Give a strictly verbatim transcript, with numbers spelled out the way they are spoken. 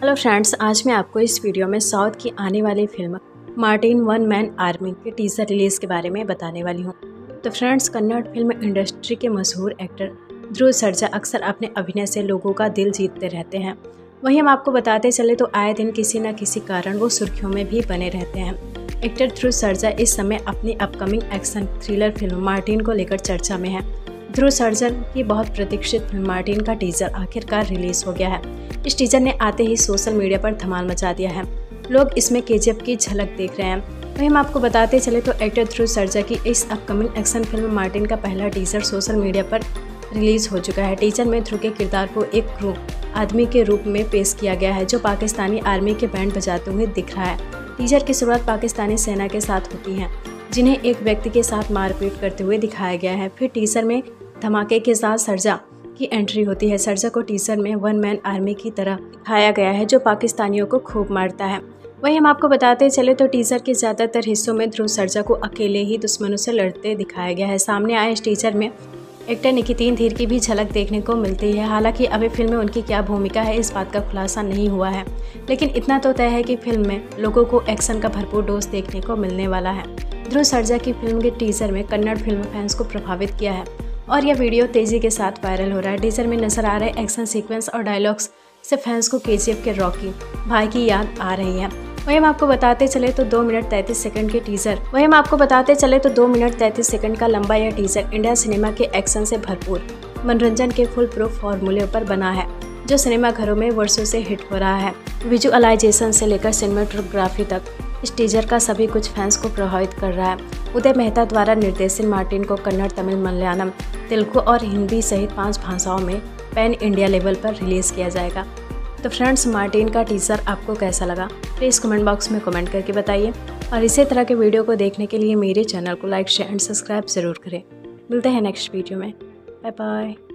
Hello friends, आज मैं आपको इस वीडियो में साउथ की आने वाली film Martin one man army के टीजर रिलीज के बारे में बताने वाली हूँ। तो फ्रेंड्स, कन्नड़ फिल्म इंडस्ट्री के मशहूर एक्टर ध्रुव सर्जा अक्सर अपने अभिनय से लोगों का दिल जीतते रहते हैं। वहीं हम आपको बताते चले तो आए दिन किसी न किसी कारण वो सुर्खियों में भी बने रहते हैं। एक्टर ध्रुव सर्जा इस समय अपनी upcoming action thriller film Martin को लेकर चर्चा में है। ध्रुव सर्जा की बहुत प्रतीक्षित फिल्म मार्टिन का टीजर आखिरकार रिलीज हो गया है। इस टीजर ने आते ही सोशल मीडिया पर धमाल मचा दिया है। लोग इसमें केजीएफ की झलक देख रहे हैं। वहीं हम आपको बताते चले तो एक्टर ध्रुव सर्जा की इस अपकमिंग एक्शन फिल्म मार्टिन का पहला टीजर सोशल मीडिया पर रिलीज हो चुका है। टीजर में ध्रुव के किरदार को एक क्रू आदमी के रूप में पेश किया गया है जो पाकिस्तानी आर्मी के बैंड बजाते हुए दिख रहा है। टीजर की शुरुआत पाकिस्तानी सेना के साथ होती है, जिन्हें एक व्यक्ति के साथ मारपीट करते हुए दिखाया गया है। फिर टीजर में धमाके के साथ सर्जा की एंट्री होती है। सर्जा को टीजर में वन मैन आर्मी की तरह दिखाया गया है जो पाकिस्तानियों को खूब मारता है। वहीं हम आपको बताते चले तो टीजर के ज़्यादातर हिस्सों में ध्रुव सर्जा को अकेले ही दुश्मनों से लड़ते दिखाया गया है। सामने आए इस टीजर में एक्टर निकितीन धीर की भी झलक देखने को मिलती है। हालांकि अभी फिल्म में उनकी क्या भूमिका है इस बात का खुलासा नहीं हुआ है, लेकिन इतना तो तय है कि फिल्म में लोगों को एक्शन का भरपूर डोज देखने को मिलने वाला है। ध्रुव सर्जा की फिल्म के टीजर में कन्नड़ फिल्म फैंस को प्रभावित किया है और यह वीडियो तेजी के साथ वायरल हो रहा है। टीजर में नजर आ रहे एक्शन सीक्वेंस और डायलॉग्स से फैंस को केजीएफ के रॉकी भाई की याद आ रही है। वहीं हम आपको बताते चले तो दो मिनट तैंतीस सेकंड के टीजर वहीं हम आपको बताते चले तो दो मिनट तैंतीस सेकंड का लंबा यह टीजर इंडिया सिनेमा के एक्शन से भरपूर मनोरंजन के फुल प्रूफ फॉर्मूले पर बना है, जो सिनेमा घरों में वर्षों से हिट हो रहा है। विजुअलाइजेशन से लेकर सिनेमेटोग्राफी तक इस टीजर का सभी कुछ फैंस को प्रभावित कर रहा है। उदय मेहता द्वारा निर्देशित मार्टिन को कन्नड़, तमिल, मलयालम, तेलुगु और हिंदी सहित पांच भाषाओं में पैन इंडिया लेवल पर रिलीज किया जाएगा। तो फ्रेंड्स, मार्टिन का टीजर आपको कैसा लगा प्लीज़ कमेंट बॉक्स में कमेंट करके बताइए और इसी तरह के वीडियो को देखने के लिए मेरे चैनल को लाइक, शेयर एंड सब्सक्राइब जरूर करें। मिलते हैं नेक्स्ट वीडियो में। Bye bye.